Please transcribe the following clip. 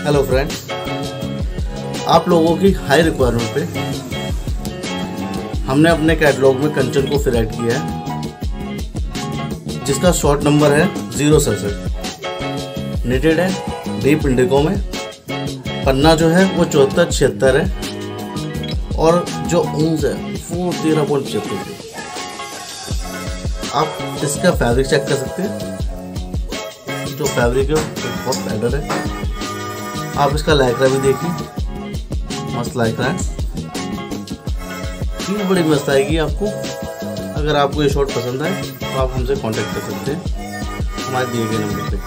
Hello friends, आप लोगों की हाई रिक्वायरमेंट पे हमने अपने कैटलॉग में कंचन को फिर ऐड किया है, जिसका शॉर्ट नंबर है 067। निटेड है डीप इंडिगो में। पन्ना जो है वो 74-76 है और जो ऊंस है वो 13.75 है। आप इसका फैब्रिक चेक कर सकते हैं। जो फैब्रिक है वो बहुत बेटर है। आप इसका लाइक्रा भी देखिए, मस्त लाइक्रा है। फील बड़ी मस्त आएगी आपको। अगर आपको ये शॉर्ट पसंद आए तो आप हमसे कांटेक्ट कर सकते हैं हमारे दिए गए नंबर पे।